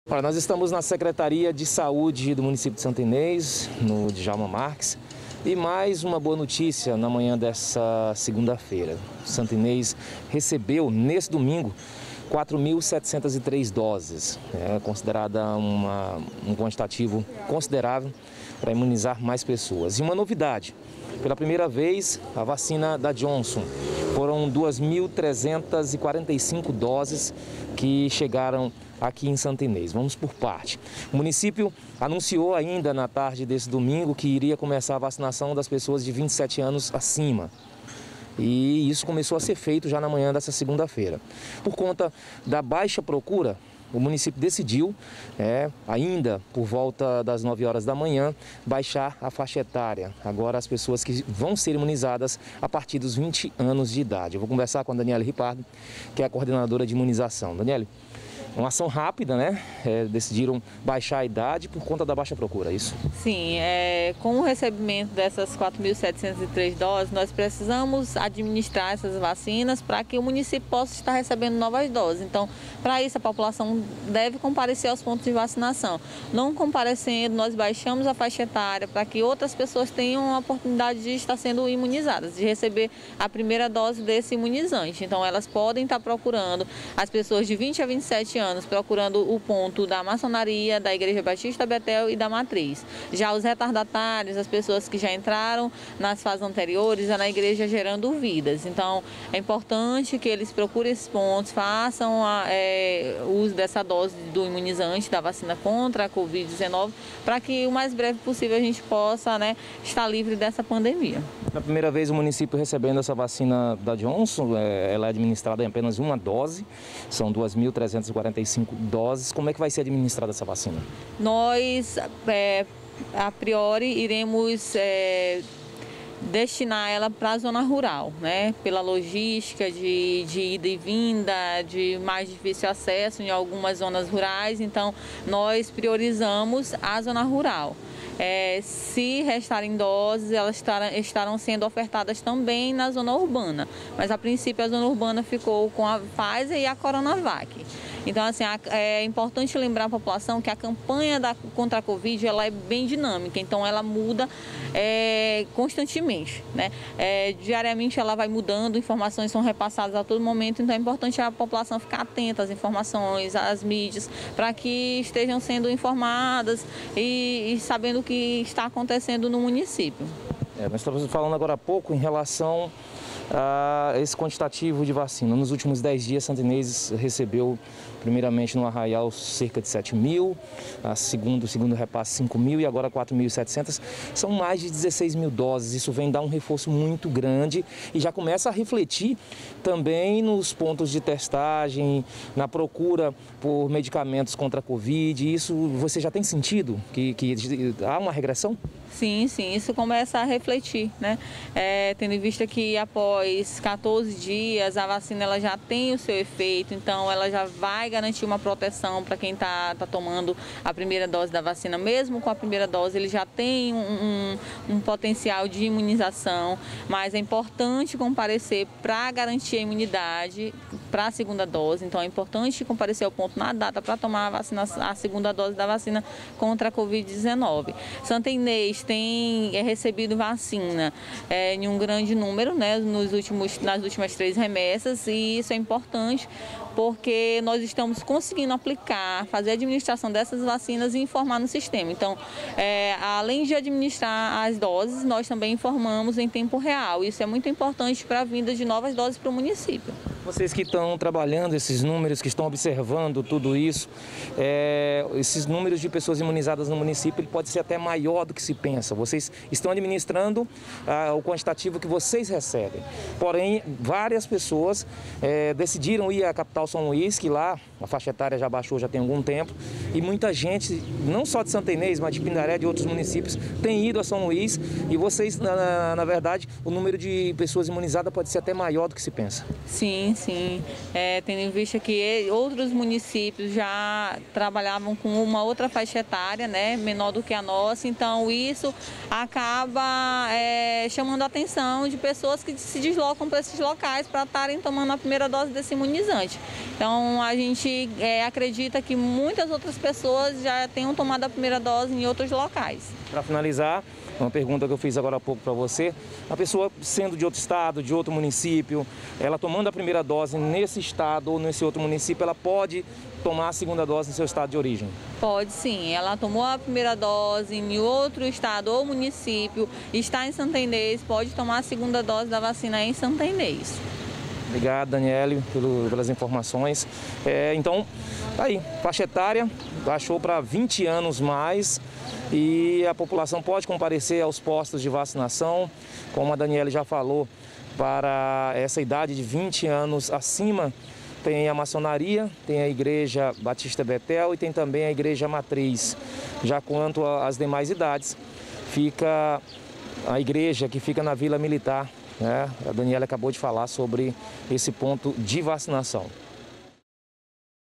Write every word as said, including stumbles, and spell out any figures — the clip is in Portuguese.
Olha, nós estamos na Secretaria de Saúde do município de Santa Inês, no Djalma Marques, e mais uma boa notícia na manhã dessa segunda-feira. Santa Inês recebeu, nesse domingo, quatro mil setecentas e três doses, é considerada uma, um quantitativo considerável para imunizar mais pessoas. E uma novidade, pela primeira vez, a vacina da Johnson. Foram duas mil trezentas e quarenta e cinco doses que chegaram aqui em Santa Inês. Vamos por parte. O município anunciou ainda na tarde desse domingo que iria começar a vacinação das pessoas de vinte e sete anos acima. E isso começou a ser feito já na manhã dessa segunda-feira. Por conta da baixa procura, o município decidiu, é, ainda por volta das nove horas da manhã, baixar a faixa etária. Agora as pessoas que vão ser imunizadas a partir dos vinte anos de idade. Eu vou conversar com a Daniele Ripardo, que é a coordenadora de imunização. Daniele, uma ação rápida, né? É, decidiram baixar a idade por conta da baixa procura, é isso? Sim, é, com o recebimento dessas quatro mil setecentas e três doses, nós precisamos administrar essas vacinas para que o município possa estar recebendo novas doses. Então, para isso, a população deve comparecer aos pontos de vacinação. Não comparecendo, nós baixamos a faixa etária para que outras pessoas tenham a oportunidade de estar sendo imunizadas, de receber a primeira dose desse imunizante. Então, elas podem estar procurando, as pessoas de vinte a vinte e sete anos, anos, procurando o ponto da maçonaria, da Igreja Batista Betel e da Matriz. Já os retardatários, as pessoas que já entraram nas fases anteriores, é na igreja gerando vidas. Então, é importante que eles procurem esses pontos, façam a, é, uso dessa dose do imunizante, da vacina contra a covid dezenove, para que o mais breve possível a gente possa, né, estar livre dessa pandemia. Na primeira vez o município recebendo essa vacina da Johnson, ela é administrada em apenas uma dose, são duas mil trezentas e quarenta e cinco doses. Como é que vai ser administrada essa vacina? Nós, é, a priori, iremos é, destinar ela para a zona rural, né? Pela logística de, de ida e vinda, de mais difícil acesso em algumas zonas rurais, então nós priorizamos a zona rural. É, se restarem doses, elas estarão, estarão sendo ofertadas também na zona urbana, mas a princípio a zona urbana ficou com a Pfizer e a Coronavac. Então, assim, é importante lembrar a população que a campanha da, contra a Covid ela é bem dinâmica, então ela muda é, constantemente, né? É, diariamente ela vai mudando, informações são repassadas a todo momento, então é importante a população ficar atenta às informações, às mídias, para que estejam sendo informadas e, e sabendo o que está acontecendo no município. É, nós estamos falando agora há pouco em relação a esse quantitativo de vacina. Nos últimos dez dias, Santa Inês recebeu, primeiramente no Arraial, cerca de sete mil, a segundo, segundo repasse cinco mil e agora quatro mil e setecentas. São mais de dezesseis mil doses. Isso vem dar um reforço muito grande e já começa a refletir também nos pontos de testagem, na procura por medicamentos contra a Covid. Isso você já tem sentido que, que há uma regressão? Sim, sim, isso começa a refletir, né? É, tendo em vista que após quatorze dias a vacina ela já tem o seu efeito, então ela já vai garantir uma proteção para quem está tá tomando a primeira dose da vacina. Mesmo com a primeira dose, ele já tem um, um, um potencial de imunização, mas é importante comparecer para garantir a imunidade para a segunda dose. Então é importante comparecer ao ponto na data para tomar a, vacina, a segunda dose da vacina contra a covid dezenove. Santa Inês tem é, recebido vacina é, em um grande número, né, nos últimos, nas últimas três remessas, e isso é importante porque nós estamos conseguindo aplicar, fazer a administração dessas vacinas e informar no sistema. Então, é, além de administrar as doses, nós também informamos em tempo real. Isso é muito importante para a vinda de novas doses para o município. Vocês que estão trabalhando esses números, que estão observando tudo isso, é, esses números de pessoas imunizadas no município, ele pode ser até maior do que se pensa. Vocês estão administrando ah, o quantitativo que vocês recebem. Porém, várias pessoas é, decidiram ir à capital São Luís, que lá a faixa etária já baixou já tem algum tempo, e muita gente, não só de Santa Inês, mas de Pindaré, de outros municípios, tem ido a São Luís, e vocês, na, na verdade, o número de pessoas imunizadas pode ser até maior do que se pensa. Sim, sim. É, tendo em vista que outros municípios já trabalhavam com uma outra faixa etária, né, menor do que a nossa, então isso acaba é, chamando a atenção de pessoas que se deslocam para esses locais para estarem tomando a primeira dose desse imunizante. Então a gente é, acredita que muitas outras pessoas já tenham tomado a primeira dose em outros locais. Para finalizar, uma pergunta que eu fiz agora há pouco para você, a pessoa sendo de outro estado, de outro município, ela tomando a primeira dose nesse estado ou nesse outro município, ela pode tomar a segunda dose no seu estado de origem? Pode sim, ela tomou a primeira dose em outro estado ou município, está em Santa Inês, pode tomar a segunda dose da vacina em Santa Inês. Obrigado, Daniele, pelo, pelas informações. É, então, tá aí, faixa etária baixou para vinte anos mais e a população pode comparecer aos postos de vacinação, como a Daniele já falou, para essa idade de vinte anos acima. Tem a maçonaria, tem a Igreja Batista Betel e tem também a Igreja Matriz. Já quanto às demais idades, fica a igreja que fica na Vila Militar, né? A Daniela acabou de falar sobre esse ponto de vacinação.